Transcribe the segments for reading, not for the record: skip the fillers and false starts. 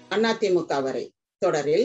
அதிமுக வரை தொடரில்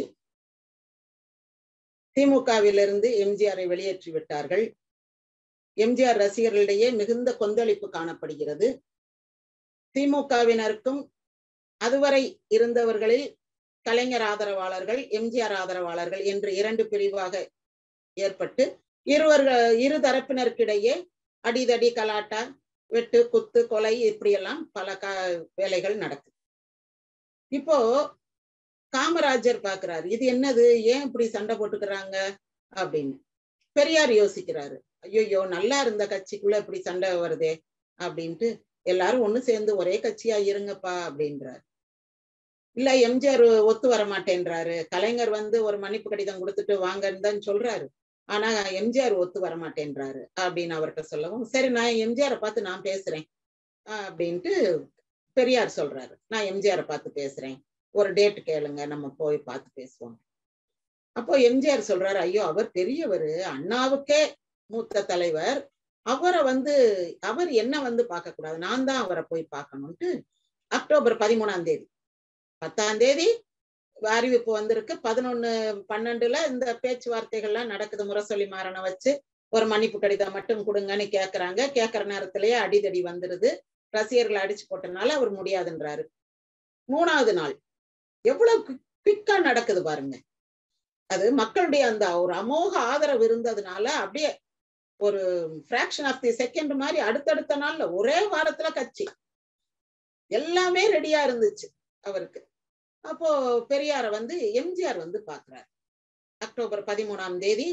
திமுகவிலிருந்து எம்ஜிஆரை வெளியேற்றி விட்டார்கள். எம்ஜிஆர் ரசிகர்களிடையே மிகுந்த கொந்தளிப்பு காணப்படுகிறது. திமுகவினருக்கும் அதுவரை இருந்தவர்களில் கலைஞர் ஆதரவாளர்கள், எம்ஜிஆர் ஆதரவாளர்கள் என்று இரண்டு பிரிவாக ஏற்பட்டு இரு தரப்பினருக்கிடையே அடிதடி, கலாட்டா, வெட்டு, குத்து, கொலை இப்படியெல்லாம் பல வேலைகள் நடக்குது. இப்போ காமராஜர் பாக்குறாரு, இது என்னது, ஏன் இப்படி சண்டை போட்டுக்கிறாங்க அப்படின்னு. பெரியார் யோசிக்கிறாரு, ஐயோ நல்லா இருந்த கட்சிக்குள்ள இப்படி சண்டை வருதே அப்படின்ட்டு எல்லாரும் ஒண்ணு சேர்ந்து ஒரே கட்சியா இருங்கப்பா அப்படின்றாரு. இல்ல, எம்ஜிஆர் ஒத்து வர மாட்டேன்றாரு. கலைஞர் ஒரு மன்னிப்பு கடிதம் கொடுத்துட்டு வாங்கன்னு தான் சொல்றாரு. ஆனா எம்ஜிஆர் ஒத்து வர மாட்டேன்றாரு அப்படின்னு அவர்கிட்ட சொல்லவும், சரி நான் எம்ஜிஆரை பார்த்து நான் பேசுறேன் அப்படின்ட்டு பெரியார் சொல்றாரு. நான் எம்ஜிஆரை பார்த்து பேசுறேன், ஒரு டேட் கேளுங்க, நம்ம போய் பார்த்து பேசுவோம். அப்போ எம்ஜிஆர் சொல்றாரு, ஐயோ அவர் பெரியவர், அண்ணாவுக்கே மூத்த தலைவர், அவரை அவர் என்ன பார்க்க கூடாது, நான் தான் அவரை போய் பார்க்கணும்ட்டு அக்டோபர் 13ஆம் தேதி 10ஆம் தேதி அறிவிப்பு வந்திருக்கு. 11/12 இந்த பேச்சுவார்த்தைகள்லாம் நடக்குது. முரசொலி மாறனை வச்சு ஒரு மன்னிப்பு கடிதம் மட்டும் கொடுங்கன்னு கேட்கறாங்க. கேட்கற நேரத்திலேயே அடிதடி வந்துருது. ரசிகர்களை அடிச்சு போட்டனால அவர் முடியாதுன்றாரு. 3ஆவது நாள் எவ்வளவு குவிக்கா நடக்குது பாருங்க. அது மக்களுடைய அந்த ஒரு அமோக ஆதரவு இருந்ததுனால அப்படியே ஒரு பிராக்ஷன் ஆஃப் தி செகண்ட் மாதிரி அடுத்தடுத்த நாள்ல ஒரே வாரத்துல கட்சி எல்லாமே ரெடியா இருந்துச்சு அவருக்கு. அப்போ பெரியார எம்ஜிஆர் பாக்குறாரு. அக்டோபர் 13ஆம் தேதி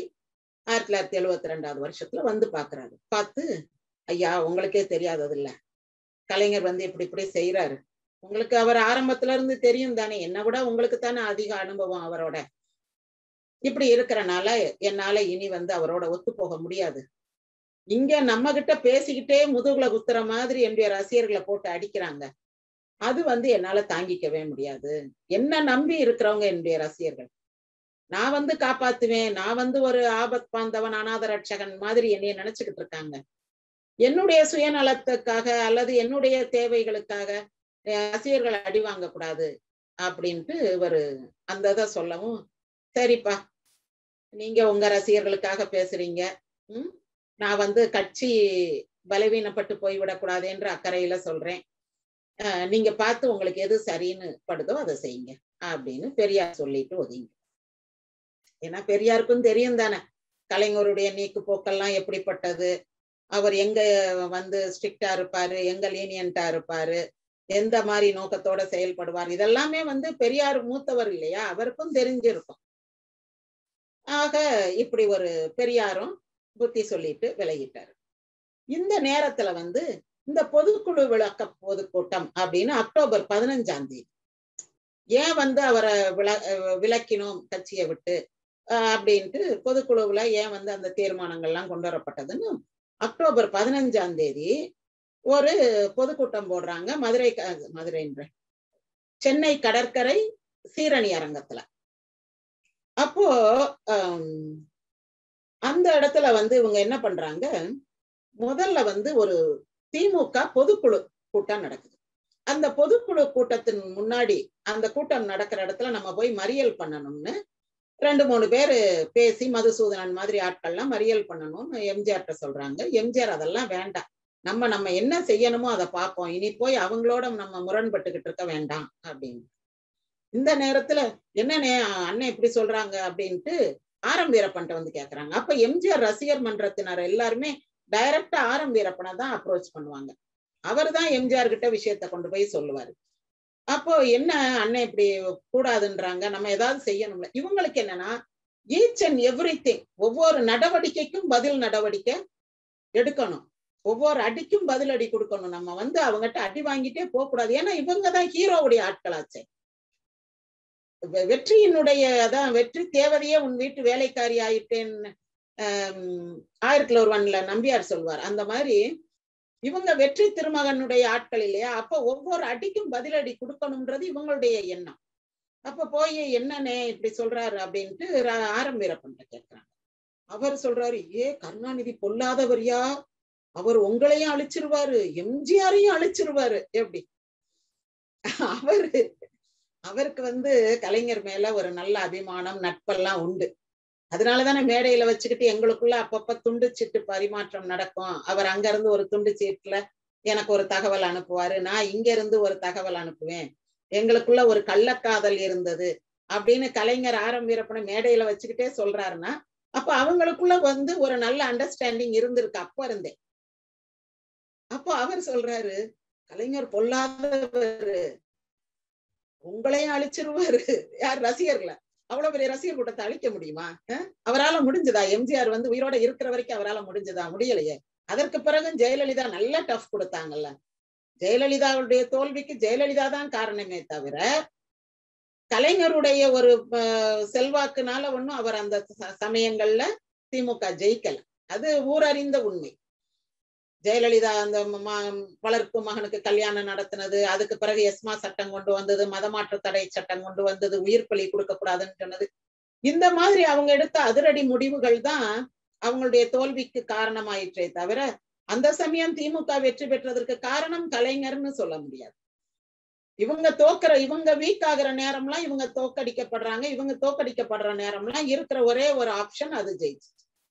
1972 வருஷத்துல பாக்குறாரு. பார்த்து, ஐயா உங்களுக்கே தெரியாதது இல்ல, கலைஞர் இப்படி செய்யறாரு, உங்களுக்கு அவர் ஆரம்பத்துல இருந்து தெரியும் தானே, என்னை விட உங்களுக்கு தானே அதிக அனுபவம் அவரோட, இப்படி இருக்கிறனால என்னால இனி அவரோட ஒத்து போக முடியாது. இங்க நம்ம கிட்ட பேசிக்கிட்டே முதுகுல குத்துற மாதிரி என்னுடைய ரசிகர்களை போட்டு அடிக்கிறாங்க, அது என்னால தாங்கிக்கவே முடியாது. என்ன நம்பி இருக்கிறவங்க என்னுடைய ரசிகர்கள், நான் காப்பாத்துவேன், நான் ஒரு ஆபத் பாந்தவன், அநாத ரட்சகன் மாதிரி என்னைய நினைச்சுக்கிட்டு இருக்காங்க. என்னுடைய சுயநலத்துக்காக அல்லது என்னுடைய தேவைகளுக்காக ரசிகர்கள் அடி வாங்க கூடாது அப்படின்ட்டு அந்த இதை சொல்லவும், சரிப்பா நீங்க உங்க ரசிகர்களுக்காக பேசுறீங்க, நான் கட்சி பலவீனப்பட்டு போய்விடக்கூடாது என்று அக்கறையில சொல்றேன், நீங்க பார்த்து உங்களுக்கு எது சரின்னு படுதோ அதை செய்யுங்க அப்படின்னு பெரியார் சொல்லிட்டு ஒதுங்க. ஏன்னா பெரியாருக்கும் தெரியும் தானே கலைஞருடைய நீக்கு போக்கெல்லாம் எப்படிப்பட்டது, அவர் எங்க ஸ்ட்ரிக்டா இருப்பாரு, எங்க லீனியன்டா இருப்பாரு, எந்த மாதிரி நோக்கத்தோட செயல்படுவார், இதெல்லாமே பெரியார் மூத்தவர் இல்லையா, அவருக்கும் தெரிஞ்சிருக்கும். ஆக இப்படி ஒரு பெரியாரும் புத்தி சொல்லிட்டு விலகிட்டாரு. இந்த நேரத்துல இந்த பொதுக்குழு விளக்க பொதுக்கூட்டம் அப்படின்னு அக்டோபர் 15ஆம் தேதி ஏன் அவரை விலக்கினோம் கட்சியை விட்டு அப்படின்ட்டு பொதுக்குழுவுல ஏன் அந்த தீர்மானங்கள்லாம் கொண்டு வரப்பட்டதுன்னு அக்டோபர் 15ஆம் தேதி ஒரு பொதுக்கூட்டம் போடுறாங்க. மதுரைன்ற சென்னை கடற்கரை சீரணி அரங்கத்துல. அப்போ அந்த இடத்துல இவங்க என்ன பண்றாங்க, முதல்ல ஒரு திமுக பொதுக்குழு கூட்டம் நடக்குது. அந்த பொதுக்குழு கூட்டத்தின் முன்னாடி அந்த கூட்டம் நடக்கிற இடத்துல நம்ம போய் மறியல் பண்ணணும்னு 2-3 பேரு பேசி, மதுசூதனன் மாதிரி ஆட்கள்லாம் மறியல் பண்ணணும்னு எம்ஜிஆர்ட்ட சொல்றாங்க. எம்ஜிஆர் அதெல்லாம் வேண்டாம், நம்ம என்ன செய்யணுமோ அதை பார்ப்போம், இனி போய் அவங்களோட நம்ம முரண்பட்டுக்கிட்டு இருக்க வேண்டாம் அப்படின்னு. இந்த நேரத்துல என்னன்னே அண்ணன் இப்படி சொல்றாங்க அப்படின்ட்டு ஆரம் வீரப்பன்ட்ட கேக்குறாங்க. அப்ப எம்ஜிஆர் ரசிகர் மன்றத்தினர் எல்லாருமே டைரக்டா ஆரம் வீரப்பனை தான் அப்ரோச் பண்ணுவாங்க. அவர் தான் எம்ஜிஆர் கிட்ட விஷயத்த கொண்டு போய் சொல்லுவாரு. அப்போ என்ன அண்ணன் இப்படி கூடாதுன்றாங்க, நம்ம ஏதாவது செய்யணும்ல. இவங்களுக்கு என்னன்னா ஈச் அண்ட் எவ்ரிதிங், ஒவ்வொரு நடவடிக்கைக்கும் பதில் நடவடிக்கை எடுக்கணும், ஒவ்வொரு அடிக்கும் பதில் அடி கொடுக்கணும். நம்ம அவங்ககிட்ட அடி வாங்கிட்டே போக கூடாது. ஏன்னா இவங்கதான் ஹீரோவுடைய ஆட்களாச்சே. வெற்றியினுடைய அதான் வெற்றி தேவதையே உன் வீட்டு வேலைக்காரி ஆயிட்டேன்னு 1001 நம்பியார் சொல்வார். அந்த மாதிரி இவங்க வெற்றி திருமகனுடைய ஆட்கள் இல்லையா. அப்ப ஒவ்வொரு அடிக்கும் பதிலடி கொடுக்கணும்ன்றது இவங்களுடைய எண்ணம். அப்ப போய் என்னன்னே இப்படி சொல்றாரு அப்படின்ட்டு ஆரம் வீரப்பன் கேட்கிறாங்க. அவர் சொல்றாரு, கருணாநிதி பொல்லாதவரியா, அவர் உங்களையும் அழிச்சிருவாரு, எம்ஜிஆரையும் அழிச்சிருவாரு. எப்படி அவரு அவருக்கு கலைஞர் மேல ஒரு நல்ல அபிமானம், நட்பெல்லாம் உண்டு. அதனாலதானே மேடையில வச்சுக்கிட்டு எங்களுக்குள்ள அப்பப்ப துண்டு சீட்டு பரிமாற்றம் நடக்கும். அவர் அங்க இருந்து ஒரு துண்டு சீட்டுல எனக்கு ஒரு தகவல் அனுப்புவாரு, நான் இங்க இருந்து ஒரு தகவல் அனுப்புவேன். எங்களுக்குள்ள ஒரு கள்ளக்காதல் இருந்தது அப்படின்னு கலைஞர் வீரப்பனை மேடையில வச்சுக்கிட்டே சொல்றாருன்னா, அப்ப அவங்களுக்குள்ள ஒரு நல்ல அண்டர்ஸ்டாண்டிங் இருந்திருக்கு அப்ப இருந்தே. அப்போ அவர் சொல்றாரு, கலைஞர் பொல்லாதவர், உங்களையும் அழிச்சிருவாரு. யார்? ரசிகர்களை. அவ்வளவு பெரிய ரசிகர் கூட்டத்தை அழிக்க முடியுமா? அவரால முடிஞ்சதா? எம்ஜிஆர் உயிரோட இருக்கிற வரைக்கும் அவரால முடிஞ்சதா? முடியலையே. அதற்கு பிறகு ஜெயலலிதா நல்ல டஃப் கொடுத்தாங்கல்ல. ஜெயலலிதாவுடைய தோல்விக்கு ஜெயலலிதா தான் காரணமே தவிர கலைஞருடைய ஒரு செல்வாக்குனால ஒண்ணும் அவர் அந்த சமயங்கள்ல திமுக ஜெயிக்கல. அது ஊரறிந்த உண்மை. ஜெயலலிதா அந்த வளர்ப்பு மகனுக்கு கல்யாணம் நடத்தினது, அதுக்கு பிறகு எஸ்மா சட்டம் கொண்டு வந்தது, மதமாற்ற தடை சட்டம் கொண்டு வந்தது, உயிர் பலி கொடுக்க கூடாதுன்னு சொன்னது, இந்த மாதிரி அவங்க எடுத்த அதிரடி முடிவுகள் தான் அவங்களுடைய தோல்விக்கு காரணமாயிற்றே தவிர அந்த சமயம் திமுக வெற்றி பெற்றதற்கு காரணம் கலைஞர்னு சொல்ல முடியாது. இவங்க வீக் ஆகுற நேரம்லாம் இவங்க தோக்கடிக்கப்படுறாங்க. இவங்க தோக்கடிக்கப்படுற நேரம்லாம் இருக்கிற ஒரே ஒரு ஆப்ஷன் அது ஜெயிச்சு.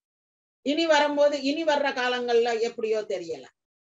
இனி வர்ற காலங்கள்ல எப்படியோ தெரியல.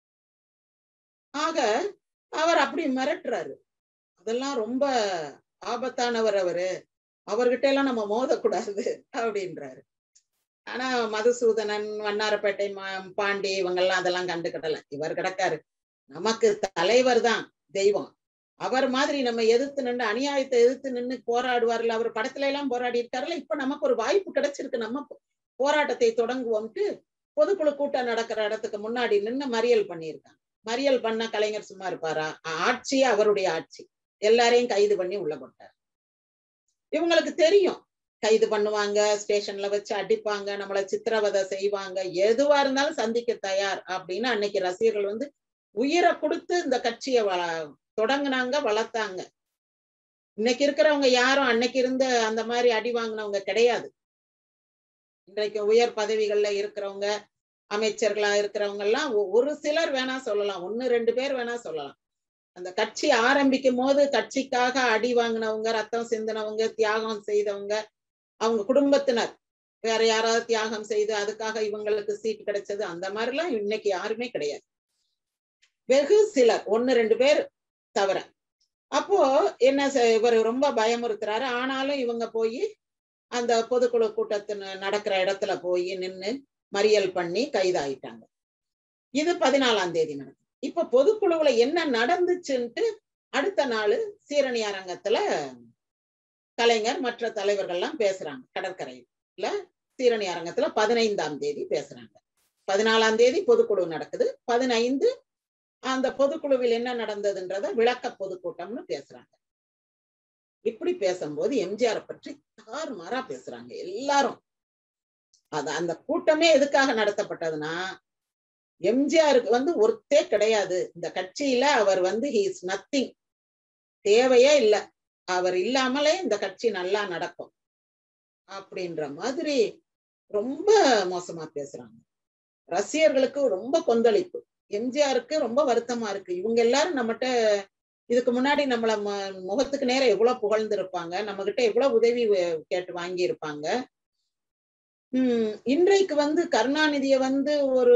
ஆக அவர் அப்படி மிரட்டுறாரு. அதெல்லாம் ரொம்ப ஆபத்தானவர் அவர்கிட்ட எல்லாம் நம்ம மோதக்கூடாது அப்படின்றாரு. ஆனா மதுசூதனன், வண்ணாரப்பேட்டை பாண்டி இவங்கெல்லாம் அதெல்லாம் கண்டுக்கிடல. இவர் கிடக்காரு, நமக்கு தலைவர் தான் தெய்வம், அவர் மாதிரி நம்ம எதிர்த்து நின்று அநியாயத்தை எதிர்த்து நின்று போராடுவார்ல. அவர் படத்துல எல்லாம் போராடி இருக்காருல்ல. இப்ப நமக்கு ஒரு வாய்ப்பு கிடைச்சிருக்கு, நம்ம போராட்டத்தை தொடங்குவோம்ட்டு பொதுக்குழு கூட்டம் நடக்கிற இடத்துக்கு முன்னாடி நின்று மறியல் பண்ணியிருக்காங்க. மறியல் பண்ண கலைஞர் சும்மா இருப்பாரா? ஆட்சி அவருடைய ஆட்சி. எல்லாரையும் கைது பண்ணி உள்ள போட்டார். இவங்களுக்கு தெரியும் கைது பண்ணுவாங்க, ஸ்டேஷன்ல வச்சு அடிப்பாங்க, நம்மளை சித்திரவதை செய்வாங்க, எதுவா இருந்தாலும் சந்திக்க தயார் அப்படின்னு அன்னைக்கு ரசிகர்கள் உயிரை கொடுத்து இந்த கட்சியை தொடங்குனாங்க, வளர்த்தாங்க. இன்னைக்கு இருக்கிறவங்க யாரும் அன்னைக்கு இருந்த அந்த மாதிரி அடி வாங்கினவங்க கிடையாது. இன்றைக்கு உயர் பதவிகள்ல இருக்கிறவங்க, அமைச்சர்களா இருக்கிறவங்க எல்லாம் ஒரு சிலர் வேணா சொல்லலாம், 1-2 பேர் வேணா சொல்லலாம். அந்த கட்சி ஆரம்பிக்கும் போது கட்சிக்காக அடி வாங்கினவங்க, ரத்தம் சிந்தினவங்க, தியாகம் செய்தவங்க, அவங்க குடும்பத்தினர் வேற யாராவது தியாகம் செய்து அதுக்காக இவங்களுக்கு சீட் கிடைச்சது, அந்த மாதிரிலாம் இன்னைக்கு யாருமே கிடையாது. வெகு சிலர், 1-2 பேர் தவிர. அப்போ என்ன இவர் ரொம்ப பயமுறுத்துறாரு. ஆனாலும் இவங்க போய் அந்த பொதுக்குழு கூட்டத்தின் நடக்கிற இடத்துல போய் நின்று மறியல் பண்ணி கைதாயிட்டாங்க. இது 14ஆம் தேதி நடக்கும். இப்ப பொதுக்குழுவுல என்ன நடந்துச்சுன்ட்டு அடுத்த நாள் சீரணி அரங்கத்துல கலைஞர் மற்ற தலைவர்கள்லாம் பேசுறாங்க. கடற்கரையில சீரணி அரங்கத்துல 15ஆம் தேதி பேசுறாங்க. 14ஆம் தேதி பொதுக்குழு நடக்குது. 15 அந்த பொதுக்குழுவில் என்ன நடந்ததுன்றத விளக்க பொதுக்கூட்டம்னு பேசுறாங்க. இப்படி பேசும்போது எம்ஜிஆர் பற்றி தாறுமாறா பேசுறாங்க எல்லாரும். அந்த கூட்டமே எதுக்காக நடத்தப்பட்டதுன்னா, எம்ஜிஆருக்கு ஒருத்தே கிடையாது இந்த கட்சியில, அவர் ஹி இஸ் நத்திங், தேவையே இல்லை, அவர் இல்லாமலே இந்த கட்சி நல்லா நடக்கும் அப்படின்ற மாதிரி ரொம்ப மோசமா பேசுறாங்க. ரசிகர்களுக்கு ரொம்ப கொந்தளிப்பு. எம்ஜிஆருக்கு ரொம்ப வருத்தமா இருக்கு. இவங்க எல்லாரும் நம்மகிட்ட இதுக்கு முன்னாடி நம்மள முகத்துக்கு நேரம் எவ்வளவு புகழ்ந்திருப்பாங்க, நம்ம கிட்ட எவ்வளவு உதவி கேட்டு வாங்கி இருப்பாங்க. இன்றைக்கு கருணாநிதியை ஒரு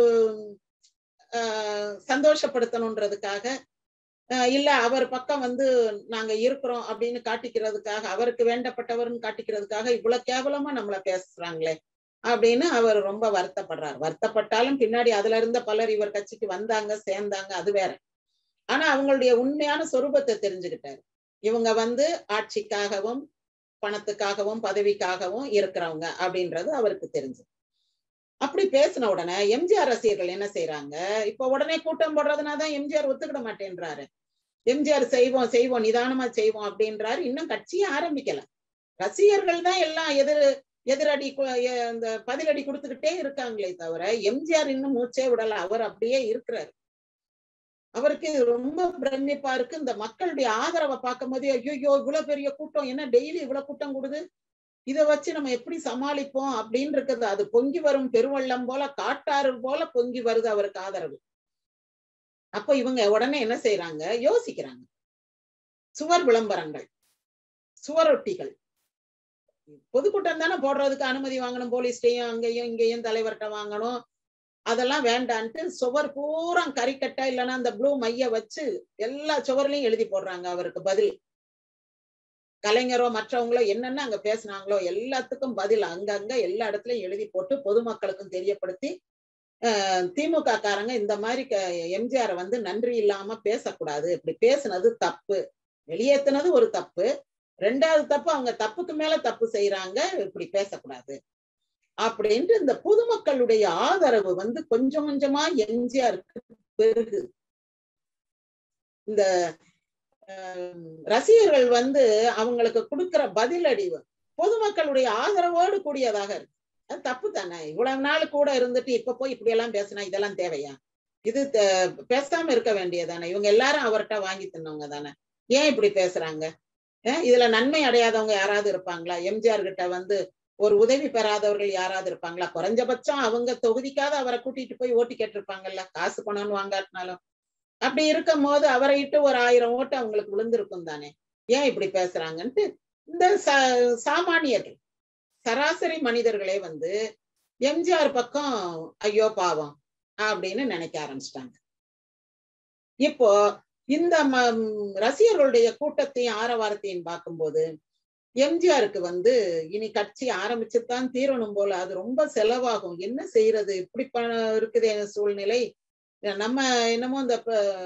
சந்தோஷப்படுத்தணுன்றதுக்காக, இல்ல அவர் பக்கம் நாங்க இருக்கிறோம் அப்படின்னு காட்டிக்கிறதுக்காக, அவருக்கு வேண்டப்பட்டவர்னு காட்டிக்கிறதுக்காக இவ்வளவு கேவலமா நம்மள பேசுறாங்களே அப்படின்னு அவர் ரொம்ப வருத்தப்படுறார். வருத்தப்பட்டாலும் பின்னாடி அதுல இருந்த பலர் இவர் கட்சிக்கு வந்தாங்க, சேர்ந்தாங்க, அது வேற. ஆனா அவங்களுடைய உண்மையான சொரூபத்தை தெரிஞ்சுக்கிட்டாரு. இவங்க ஆட்சிக்காகவும் பணத்துக்காகவும் பதவிக்காகவும் இருக்கிறவங்க அப்படின்றது அவருக்கு தெரிஞ்சு. அப்படி பேசின உடனே எம்ஜிஆர் ரசிகர்கள் என்ன செய்யறாங்க, இப்ப உடனே கூட்டம் போடுறதுனாதான் எம்ஜிஆர் ஒத்துக்கிட மாட்டேன்றாரு. எம்ஜிஆர் செய்வோம் செய்வோம் நிதானமா செய்வோம் அப்படின்றாரு. இன்னும் கட்சியே ஆரம்பிக்கல. ரசிகர்கள் தான் எல்லாம் எதிரடி இந்த பதிலடி கொடுத்துக்கிட்டே இருக்காங்களே தவிர எம்ஜிஆர் இன்னும் மூச்சே விடல. அவர் அப்படியே இருக்கிறாரு. அவருக்கு ரொம்ப பிரமிப்பா இருக்கு. இந்த மக்களுடைய ஆதரவை பார்க்கும் போது, ஐயோ இவ்வளவு பெரிய கூட்டம், என்ன டெய்லி இவ்வளவு கூட்டம் கூடுது, இதை வச்சு நம்ம எப்படி சமாளிப்போம் அப்படின்னு இருக்குது. அது பொங்கி வரும் பெருவெள்ளம் போல, காட்டாறு போல பொங்கி வருது அவருக்கு ஆதரவு. அப்ப இவங்க உடனே என்ன செய்யறாங்க, யோசிக்கிறாங்க. சுவர் விளம்பரங்கள், சுவரொட்டிகள். பொதுக்கூட்டம் தானே போடுறதுக்கு அனுமதி வாங்கணும், போலீஸ்டையும் அங்கேயும் இங்கேயும் தலைவர்கிட்ட வாங்கணும். அதெல்லாம் வேண்டான்ட்டு சுவர் பூரா கறிக்கட்டா இல்லைன்னா அந்த ப்ளூ மைய வச்சு எல்லா சுவர்லையும் எழுதி போடுறாங்க அவருக்கு பதில். கலைஞரோ மற்றவங்களோ என்னென்ன அங்க பேசினாங்களோ எல்லாத்துக்கும் பதில் அங்கங்க எல்லா இடத்துலயும் எழுதி போட்டு பொதுமக்களுக்கும் தெரியப்படுத்தி, திமுக காரங்க இந்த மாதிரி எம்ஜிஆர் வந்து நன்றி இல்லாம பேசக்கூடாது, இப்படி பேசுனது தப்பு, வெளியேற்றினது ஒரு தப்பு, ரெண்டாவது தப்பு அவங்க தப்புக்கு மேல தப்பு செய்யறாங்க, இப்படி பேசக்கூடாது அப்படின்ட்டு இந்த பொதுமக்களுடைய ஆதரவு வந்து கொஞ்சம் கொஞ்சமா எம்ஜிஆருக்கு பெருகு. இந்த ரசிகர்கள் வந்து அவங்களுக்கு கொடுக்கிற பதிலடி பொதுமக்களுடைய ஆதரவோடு கூடியதாக இருக்கு. அது தப்பு தானே, இவ்வளவு நாள் கூட இருந்துட்டு இப்ப போய் இப்படி எல்லாம் பேசினா இதெல்லாம் தேவையா? இது பேசாம இருக்க வேண்டியதானே. இவங்க எல்லாரும் அவர்கிட்ட வாங்கி தின்னவங்க தானே, ஏன் இப்படி பேசுறாங்க? இதுல நன்மை அடையாதவங்க யாராவது இருப்பாங்களா? எம்ஜிஆர் கிட்ட வந்து ஒரு உதவி பெறாதவர்கள் யாராவது இருப்பாங்களா? குறைஞ்சபட்சம் அவங்க தொகுதிக்காக அவரை கூட்டிட்டு போய் ஓட்டு கேட்டிருப்பாங்கல்ல, காசு பணம்னு வாங்காட்டினாலும். அப்படி இருக்கும் போது அவரை இட்டு ஒரு 1000 ஓட்டு அவங்களுக்கு விழுந்திருக்கும் தானே, ஏன் இப்படி பேசுறாங்கன்ட்டு இந்த சாமானியர்கள் சராசரி மனிதர்களே வந்து எம்ஜிஆர் பக்கம் ஐயோ பாவம் அப்படின்னு நினைக்க ஆரம்பிச்சிட்டாங்க. இப்போ இந்த ரசிகர்களுடைய கூட்டத்தையும் ஆரவாரத்தையும் பார்க்கும்போது எம்ஜிஆருக்கு வந்து இனி கட்சி ஆரம்பிச்சுதான் தீரணும் போல, அது ரொம்ப செலவாகும், என்ன செய்யறது, இப்படி இருக்குது சூழ்நிலை. நம்ம என்னமோ இந்த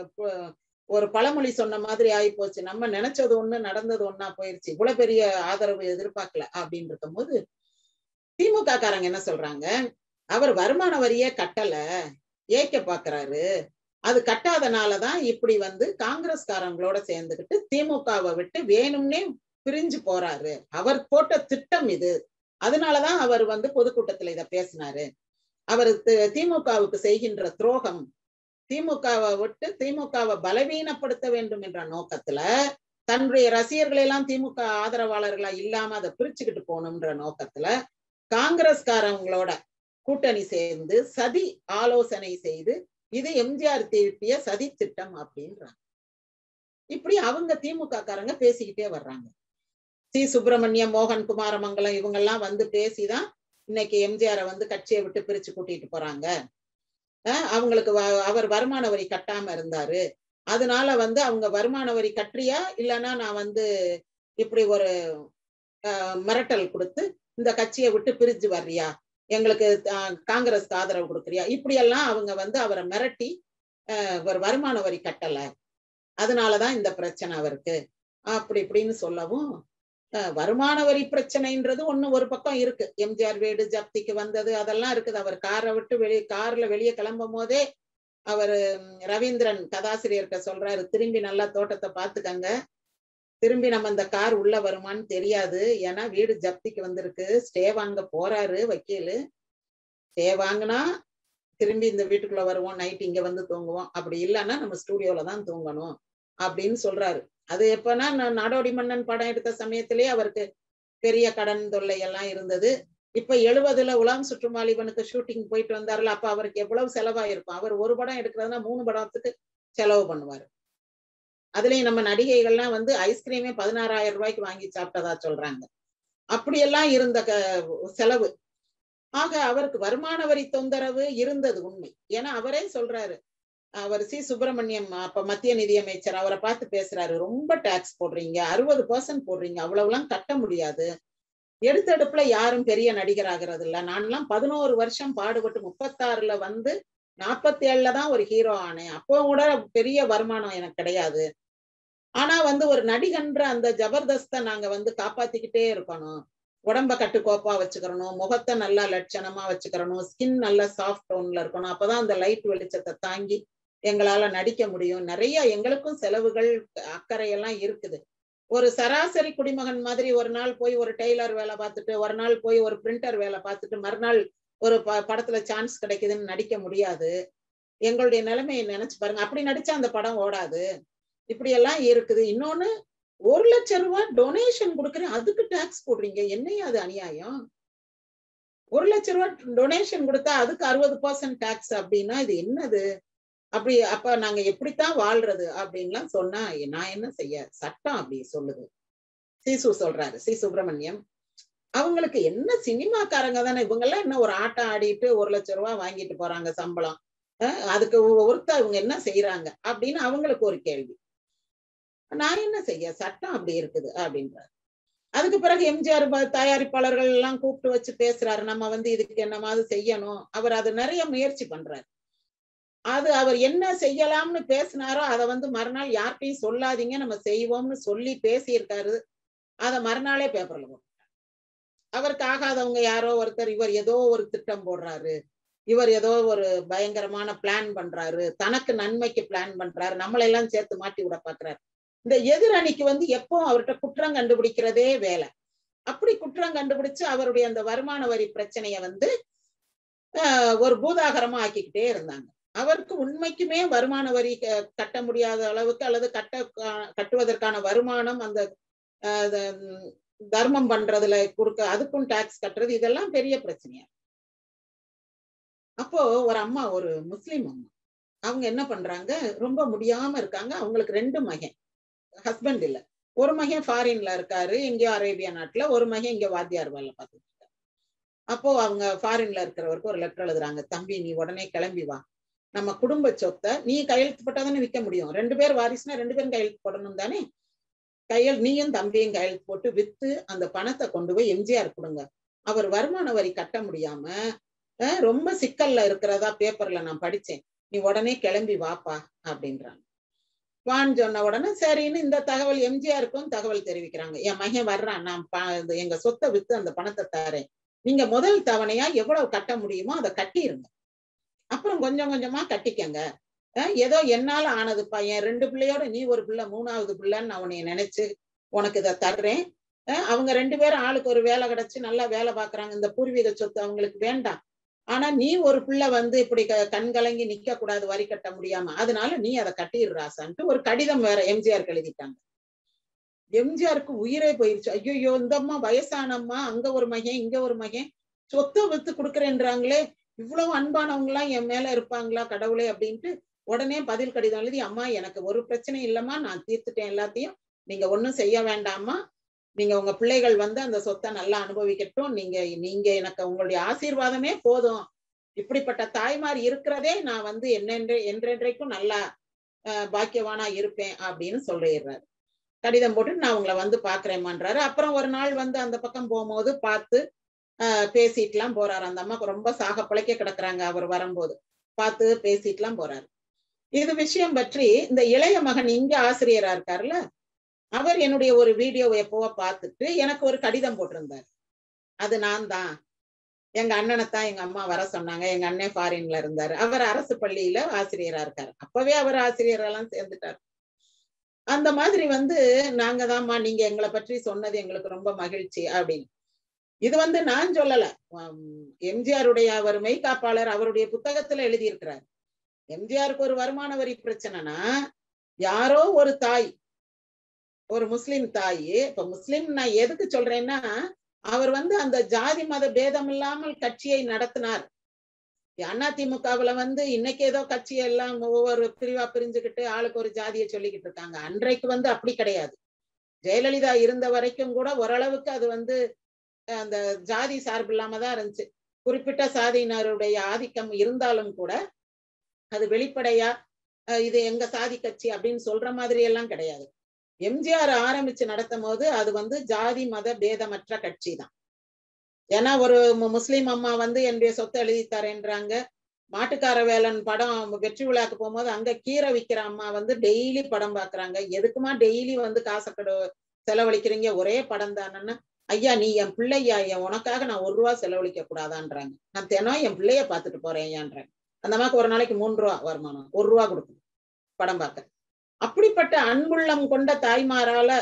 ஒரு பழமொழி சொன்ன மாதிரி ஆகி போச்சு, நம்ம நினைச்சது ஒண்ணு நடந்தது ஒண்ணா போயிருச்சு, இவ்வளவு பெரிய ஆதரவு எதிர்பார்க்கல அப்படின்னு இருக்கும் போது திமுக காரங்க என்ன சொல்றாங்க, அவர் வருமான வரியே கட்டல, ஏக்க பாக்குறாரு, அது கட்டாதனாலதான் இப்படி வந்து காங்கிரஸ்காரங்களோட சேர்ந்துக்கிட்டு திமுகவை விட்டு வேணும்னே பிரிஞ்சு போறாரு, அவர் போட்ட திட்டம் இது, அதனாலதான் அவர் வந்து பொதுக்கூட்டத்துல இத பேசினாரு, அவர் திமுகவுக்கு செய்கின்ற துரோகம், திமுகவை விட்டு திமுகவை பலவீனப்படுத்த வேண்டும் என்ற நோக்கத்துல தன்னுடைய ரசிகர்களை எல்லாம் திமுக ஆதரவாளர்களா இல்லாம அதை பிரிச்சுக்கிட்டு போகணும்ன்ற நோக்கத்துல காங்கிரஸ்காரங்களோட கூட்டணி சேர்ந்து சதி ஆலோசனை செய்து இது எம்ஜிஆர் தீட்டிய சதி திட்டம் அப்படின்றாங்க. இப்படி அவங்க திமுக காரங்க பேசிக்கிட்டே வர்றாங்க. சி சுப்பிரமணியம், மோகன் குமாரமங்கலம் இவங்கெல்லாம் வந்து பேசிதான் இன்னைக்கு எம்ஜிஆரை வந்து கட்சியை விட்டு பிரிச்சு கூட்டிட்டு போறாங்க. அவங்களுக்கு அவர் வருமான வரி கட்டாம இருந்தாரு, அதனால வந்து அவங்க வருமான வரி கட்டுறியா இல்லைன்னா நான் வந்து இப்படி ஒரு மிரட்டல் கொடுத்து இந்த கட்சியை விட்டு பிரிஞ்சு வர்றியா, எங்களுக்கு காங்கிரஸ்க்கு ஆதரவு கொடுக்குறியா, இப்படி எல்லாம் அவங்க வந்து அவரை மிரட்டி வருமான வரி கட்டல, அதனாலதான் இந்த பிரச்சனை அவருக்கு அப்படி இப்படின்னு சொல்லவும், வருமான வரி பிரச்சனைன்றது ஒண்ணு ஒரு பக்கம் இருக்கு, எம்ஜிஆர் வீடு ஜப்திக்கு வந்தது அதெல்லாம் இருக்குது, அவர் காரை விட்டு கார்ல வெளியே கிளம்பும் போதே அவரு ரவீந்திரன் கதாசிரியர்கிட்ட சொல்றாரு, திரும்பி நல்லா தோட்டத்தை பாத்துக்கங்க, திரும்பி நம்ம இந்த கார் உள்ள வருமானு தெரியாது, ஏன்னா வீடு ஜப்திக்கு வந்திருக்கு, ஸ்டே வாங்க போறாரு வக்கீலு, ஸ்டே வாங்கினா திரும்பி இந்த வீட்டுக்குள்ள வருவோம், நைட் இங்க வந்து தூங்குவோம், அப்படி இல்லைன்னா நம்ம ஸ்டூடியோல தான் தூங்கணும் அப்படின்னு சொல்றாரு. அது எப்பன்னா நாடோடி மன்னன் படம் எடுத்த சமயத்திலேயே அவருக்கு பெரிய கடன் தொல்லை எல்லாம் இருந்தது. இப்ப 70ல உலாம் சுற்றுமாலிவனுக்கு ஷூட்டிங் போயிட்டு வந்தாருல, அப்ப அவருக்கு எவ்வளவு செலவாயிருக்கும், அவர் ஒரு படம் எடுக்கிறதுனா 3 படத்துக்கு செலவு பண்ணுவாரு. அதுலயும் நம்ம நடிகைகள்லாம் வந்து ஐஸ்கிரீமே 16,000 ரூபாய்க்கு வாங்கி சாப்பிட்டதா சொல்றாங்க, அப்படியெல்லாம் இருந்த செலவு. ஆக அவருக்கு வருமான வரி தொந்தரவு இருந்தது உண்மை. ஏன்னா அவரே சொல்றாரு, அவர் சி சுப்பிரமணியம் அப்ப மத்திய நிதியமைச்சர், அவரை பார்த்து பேசுறாரு, ரொம்ப டாக்ஸ் போடுறீங்க, 60% போடுறீங்க, அவ்வளவுலாம் கட்ட முடியாது, எடுத்தெடுப்புல யாரும் பெரிய நடிகர் ஆகிறது இல்ல, நான்லாம் 11 வருஷம் பாடுபட்டு 36ல வந்து 47ல தான் ஒரு ஹீரோ ஆனேன், அப்போ கூட பெரிய வருமானம் எனக்கு கிடையாது, ஆனா வந்து ஒரு நடிகன்ற அந்த ஜபர்தஸ்த நாங்க வந்து காப்பாத்திக்கிட்டே இருக்கணும், உடம்ப கட்டுக்கோப்பா வச்சுக்கிறணும், முகத்தை நல்லா லட்சணமா வச்சுக்கிறணும், ஸ்கின் நல்லா சாஃப்ட் டோன்ல இருக்கணும், அப்பதான் அந்த லைட் வெளிச்சத்தை தாங்கி எங்களால நடிக்க முடியும், நிறைய எங்களுக்கும் செலவுகள் அக்கறையெல்லாம் இருக்குது. ஒரு சராசரி குடிமகன் மாதிரி ஒரு நாள் போய் ஒரு டெய்லர் வேலை பார்த்துட்டு, ஒரு நாள் போய் ஒரு பிரிண்டர் வேலை பார்த்துட்டு, மறுநாள் ஒரு படத்துல சான்ஸ் கிடைக்குதுன்னு நடிக்க முடியாது. எங்களுடைய நிலைமையை நினைச்சு பாருங்க, அப்படி நடிச்சா அந்த படம் ஓடாது. இப்படி எல்லாம் இருக்குது. இன்னொன்னு, 1 லட்சம் ரூபாய் டொனேஷன் கொடுக்குறேன், அதுக்கு டாக்ஸ் போடுறீங்க, என்னையா அது அநியாயம்? 1 லட்சம் ரூபாய் டொனேஷன் கொடுத்தா அதுக்கு 60% டாக்ஸ் அப்படின்னா இது என்னது? அப்படி அப்ப நாங்க எப்படித்தான் வாழ்றது அப்படின்லாம் சொன்னா நான் என்ன செய்ய, சட்டம் அப்படி சொல்லுது. சிசு சொல்றாரு, சி சுப்பிரமணியம். அவங்களுக்கு என்ன சினிமாக்காரங்க தானே இவங்க எல்லாம், என்ன ஒரு ஆட்டம் ஆடிட்டு 1 லட்சம் ரூபாய் வாங்கிட்டு போறாங்க சம்பளம், அதுக்கு ஒருத்தா இவங்க என்ன செய்யறாங்க அப்படின்னு அவங்களுக்கு ஒரு கேள்வி. நான் என்ன செய்ய, சட்டம் அப்படி இருக்குது அப்படின்றாரு. அதுக்கு பிறகு எம்ஜிஆர் தயாரிப்பாளர்கள் எல்லாம் கூப்பிட்டு வச்சு பேசுறாரு, நம்ம வந்து இதுக்கு என்னமாவது செய்யணும். அவர் அது நிறைய முயற்சி பண்றாரு. அது அவர் என்ன செய்யலாம்னு பேசினாரோ அதை வந்து மறுநாள் யார்கிட்டையும் சொல்லாதீங்க, நம்ம செய்வோம்னு சொல்லி பேசியிருக்காரு. அதை மறுநாளே பேப்பர்ல போட்டார். அவருக்கு ஆகாதவங்க யாரோ ஒருத்தர், இவர் ஏதோ ஒரு திட்டம் போடுறாரு, இவர் ஏதோ ஒரு பயங்கரமான பிளான் பண்றாரு, தனக்கு நன்மைக்கு பிளான் பண்றாரு, நம்மளை எல்லாம் சேர்த்து மாட்டி விட பாக்குறாரு. இந்த எதிரணிக்கு வந்து எப்போ அவர்கிட்ட குற்றம் கண்டுபிடிக்கிறதே வேலை. அப்படி குற்றம் கண்டுபிடிச்சு அவருடைய அந்த வருமான வரி பிரச்சனைய வந்து ஒரு பூதாகரமா ஆக்கிக்கிட்டே இருந்தாங்க. அவருக்கு உண்மைக்குமே வருமான வரி கட்ட முடியாத அளவுக்கு, அல்லது கட்டுவதற்கான வருமானம், அந்த தர்மம் பண்றதுல கொடுக்க, அதுக்கும் டாக்ஸ் கட்டுறது, இதெல்லாம் பெரிய பிரச்சனையா. அப்போ ஒரு அம்மா, ஒரு முஸ்லிம் அம்மா, அவங்க என்ன பண்றாங்க, ரொம்ப முடியாம இருக்காங்க. அவங்களுக்கு 2 மகன், ஹஸ்பண்ட் இல்ல. ஒரு மகன் ஃபாரின்ல இருக்காரு, எங்கேயோ அரேபியா நாட்டுல. ஒரு மகன் இங்க வாத்தியார் வேலை பார்த்துட்டு இருக்காரு. அப்போ அவங்க ஃபாரின்ல இருக்கிறவருக்கு ஒரு லெட்டர் எழுதுறாங்க, தம்பி நீ உடனே கிளம்பி வா, நம்ம குடும்ப சொத்தை நீ கையெழுத்து போட்டாதானே விற்க முடியும். 2 பேர் வாரிசுனா 2 பேரும் கையெழுத்து போடணும் தானே. நீயும் தம்பியும் கையெழுத்து போட்டு வித்து அந்த பணத்தை கொண்டு போய் எம்ஜிஆர் கொடுங்க. அவர் வருமான வரி கட்ட முடியாம ரொம்ப சிக்கல்ல இருக்கிறதா பேப்பர்ல நான் படிச்சேன், நீ உடனே கிளம்பி வாப்பா அப்படின்றாங்க. வான்னு சொன்ன உடனே சரின்னு இந்த தகவல் எம்ஜிஆருக்கும் தகவல் தெரிவிக்கிறாங்க. என் மகன் வர்றான், நான் எங்க சொத்தை வித்து அந்த பணத்தை தரேன், நீங்க முதல் தவணையா எவ்வளவு கட்ட முடியுமோ அதை கட்டிருங்க, அப்புறம் கொஞ்சம் கொஞ்சமா கட்டிக்கங்க, ஏதோ என்னால ஆனதுப்பா, என் 2 பிள்ளையோட நீ ஒரு பிள்ளை, 3வது பிள்ளைன்னு நான் உன்னைய நினைச்சு உனக்கு இதை தர்றேன். அவங்க 2 பேரும் ஆளுக்கு ஒரு வேலை கிடைச்சு நல்லா வேலை பாக்குறாங்க, இந்த பூர்வீக சொத்து அவங்களுக்கு வேண்டாம். ஆனா நீ ஒரு பிள்ளை வந்து இப்படி கண்கலங்கி நிக்க கூடாது வரி கட்ட முடியாம, அதனால நீ அதை கட்டிடுறாசான்ட்டு ஒரு கடிதம் வேற எம்ஜிஆருக்கு எழுதிட்டாங்க. எம்ஜிஆருக்கு உயிரே போயிருச்சு. ஐயோ, இந்த அம்மா வயசானம்மா, அங்க ஒரு மகன் இங்க ஒரு மகன், சொத்தை வித்து கொடுக்குறேன்றாங்களே, இவ்வளவு அன்பானவங்க எல்லாம் என் மேல இருப்பாங்களா கடவுளே அப்படின்ட்டு உடனே பதில் கடிதம் எழுதி, அம்மா எனக்கு ஒரு பிரச்சனை இல்லம்மா, நான் தீர்த்துட்டேன் எல்லாத்தையும், நீங்க ஒண்ணும் செய்ய வேண்டாமா, நீங்க உங்க பிள்ளைகள் வந்து அந்த சொத்தை நல்லா அனுபவிக்கட்டும், நீங்க எனக்கு உங்களுடைய ஆசீர்வாதமே போதும், இப்படிப்பட்ட தாய்மார் இருக்கிறதே நான் வந்து என்றென்றைக்கும் நல்லா பாக்கியவானா இருப்பேன் அப்படின்னு சொல்லிடுறாரு. கடிதம் போட்டு நான் உங்களை வந்து பாக்குறேன்மான்றாரு. அப்புறம் ஒரு நாள் வந்து அந்த பக்கம் போகும்போது பார்த்து பேசிட்டுலாம் போறாரு. அந்த அம்மாக்கு ரொம்ப சாக பிழைக்க கிடக்குறாங்க, அவர் வரும்போது பார்த்து பேசிட்டுலாம் போறாரு. இது விஷயம் பற்றி இந்த இளைய மகன் இங்க ஆசிரியரா இருக்காருல்ல, அவர் என்னுடைய ஒரு வீடியோவை எப்பவோ பார்த்துட்டு எனக்கு ஒரு கடிதம் போட்டிருந்தார். அது நான் தான், எங்க அண்ணனைத்தான் எங்க அம்மா வர சொன்னாங்க, எங்க அண்ணன் ஃபாரின்ல இருந்தாரு, அவர் அரசு பள்ளியில ஆசிரியரா இருக்காரு, அப்பவே அவர் ஆசிரியரெல்லாம் சேர்ந்துட்டார். அந்த மாதிரி வந்து நாங்க தான்மா, நீங்க எங்களை பற்றி சொன்னது எங்களுக்கு ரொம்ப மகிழ்ச்சி அப்படின்னு. இது வந்து நான் சொல்லல, எம்ஜிஆருடைய அவர் மெய்காப்பாளர் அவருடைய புத்தகத்துல எழுதியிருக்கிறார். எம்ஜிஆருக்கு ஒரு வருமான வரி பிரச்சனைனா, யாரோ ஒரு தாய், ஒரு முஸ்லிம் தாய், இப்ப முஸ்லிம் நான் எதுக்கு சொல்றேன்னா, அவர் வந்து அந்த ஜாதி மத பேதம் இல்லாமல் கட்சியை நடத்தினார். அதிமுகவுல வந்து இன்னைக்கு ஏதோ கட்சி எல்லாம் ஒவ்வொரு பிரிவா பிரிஞ்சுக்கிட்டு ஆளுக்கு ஒரு ஜாதியை சொல்லிக்கிட்டு இருக்காங்க. அன்றைக்கு வந்து அப்படி கிடையாது. ஜெயலலிதா இருந்த வரைக்கும் கூட ஓரளவுக்கு அது வந்து அந்த ஜாதி சார்பு இல்லாமதான் இருந்துச்சு. குறிப்பிட்ட சாதியினருடைய ஆதிக்கம் இருந்தாலும் கூட அது வெளிப்படையா இது எங்க சாதி கட்சி அப்படின்னு சொல்ற மாதிரி எல்லாம் கிடையாது. எம்ஜிஆர் ஆரம்பிச்சு நடத்தும் போது அது வந்து ஜாதி மத பேதமற்ற கட்சி தான். ஏன்னா ஒரு முஸ்லிம் அம்மா வந்து என்னுடைய சொத்தை எழுதி தரேன்றாங்க. மாட்டுக்கார வேலன் படம் வெற்றி விழாக்கு போகும்போது அங்க கீரை விற்கிற அம்மா வந்து டெய்லி படம் பாக்குறாங்க. எதுக்குமா டெய்லி வந்து காசை செலவழிக்கிறீங்க, ஒரே படம் தானேன்னா, ஐயா நீ என் பிள்ளையா, உனக்காக நான் 1 ரூபா செலவழிக்க கூடாதான்றாங்க. நான் தினம் என் பிள்ளைய பார்த்துட்டு போறேன் ஐயான்றாங்க. அந்த அம்மாக்கு ஒரு நாளைக்கு 3 ரூபா வருமானம், 1 ரூபா கொடுக்கும் படம் பார்க்க. அப்படிப்பட்ட அன்புள்ளம் கொண்ட தாய்மாரால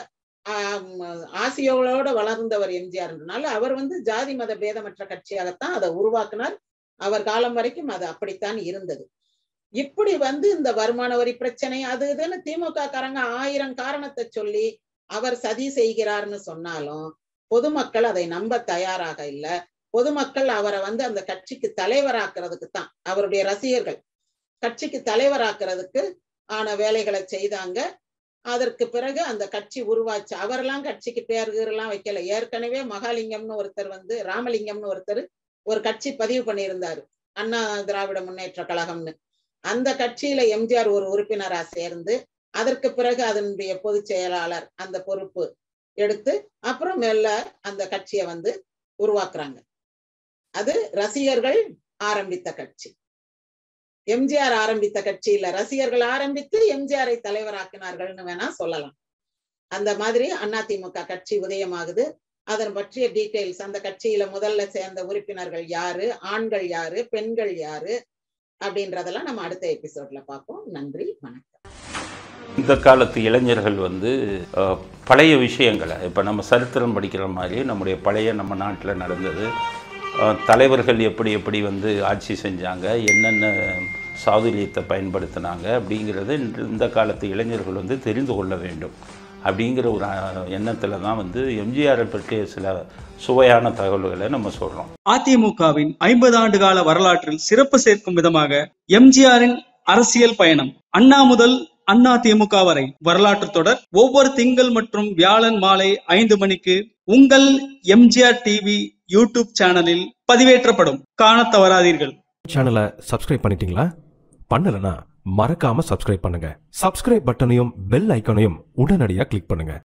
ஆசியோட வளர்ந்தவர் எம்ஜிஆர்ன்றனால அவர் வந்து ஜாதி மத பேதமற்ற கட்சியாகத்தான் அதை உருவாக்குனார். அவர் காலம் வரைக்கும் அது அப்படித்தான் இருந்தது. இப்படி வந்து இந்த வருமான வரி பிரச்சனை அது இதுன்னு திமுக காரங்க 1000 காரணத்தை சொல்லி அவர் சதி செய்கிறார்னு சொன்னாலும் பொதுமக்கள் அதை நம்ப தயாராக இல்ல. பொதுமக்கள் அவரை வந்து அந்த கட்சிக்கு தலைவராக்குறதுக்கு தான், அவருடைய ரசிகர்கள் கட்சிக்கு தலைவராக்குறதுக்கு ஆன வேலைகளை செய்தாங்க. அதற்கு பிறகு அந்த கட்சி உருவாச்சு. அவரெல்லாம் கட்சிக்கு பேர்கள்லாம் வைக்கல. ஏற்கனவே மகாலிங்கம்னு ஒருத்தர் ராமலிங்கம்னு ஒருத்தர் ஒரு கட்சி பதிவு பண்ணியிருந்தாரு, அண்ணா திராவிட முன்னேற்ற கழகம்னு. அந்த கட்சியில எம்ஜிஆர் ஒரு உறுப்பினரா சேர்ந்து அதற்கு பிறகு அதனுடைய பொதுச் செயலாளர் அந்த பொறுப்பு எடுத்து அப்புறம் மெல்ல அந்த கட்சியை உருவாக்குறாங்க. அது ரசிகர்கள் ஆரம்பித்த கட்சி, எம்ஜிஆர் ஆரம்பித்த கட்சி இல்ல. ரசிகர்கள் ஆரம்பித்து எம்ஜிஆரை தலைவராக்கினார்கள்னு வேணா சொல்லலாம். அந்த மாதிரி அதிமுக கட்சி உதயமாகுது. அதன் பற்றிய டீடைல்ஸ், அந்த கட்சியில முதல்ல சேர்ந்த உறுப்பினர்கள் யாரு, ஆண்கள் யாரு, பெண்கள் யாரு அப்படின்றதெல்லாம் நம்ம அடுத்த எபிசோட்ல பார்ப்போம். நன்றி, வணக்கம். இந்த காலத்து இளைஞர்கள் பழைய விஷயங்களை இப்போ நம்ம சரித்திரம் படிக்கிற மாதிரி நம்முடைய பழைய நம்ம நாட்டில் நடந்தது, தலைவர்கள் எப்படி எப்படி ஆட்சி செஞ்சாங்க, என்னென்ன சாதுரியத்தை பயன்படுத்தினாங்க அப்படிங்கிறத இந்த காலத்து இளைஞர்கள் தெரிந்து கொள்ள வேண்டும் அப்படிங்கிற ஒரு எண்ணத்தில் தான் எம்ஜிஆரை பற்றிய சில சுவையான தகவல்களை நம்ம சொல்றோம். அதிமுகவின் 50 ஆண்டு கால வரலாற்றில் சிறப்பு சேர்க்கும் விதமாக எம்ஜிஆரின் அரசியல் பயணம், அண்ணா முதல் அண்ணா திமுக வரை வரலாற்று தொடர் ஒவ்வொரு திங்கள் மற்றும் வியாழன் மாலை 5 மணிக்கு உங்கள் எம்ஜிஆர் டிவி யூடியூப் சேனலில் பதிவேற்றப்படும். காண தவறாதீர்கள். சேனலை சப்ஸ்கிரைப் பண்ணிட்டீங்களா? பண்ணலனா மறக்காம சப்ஸ்கிரைப் பண்ணுங்க. சப்ஸ்கிரைப் பட்டனையும் பெல் ஐக்கானையும் உடனடியாக கிளிக் பண்ணுங்க.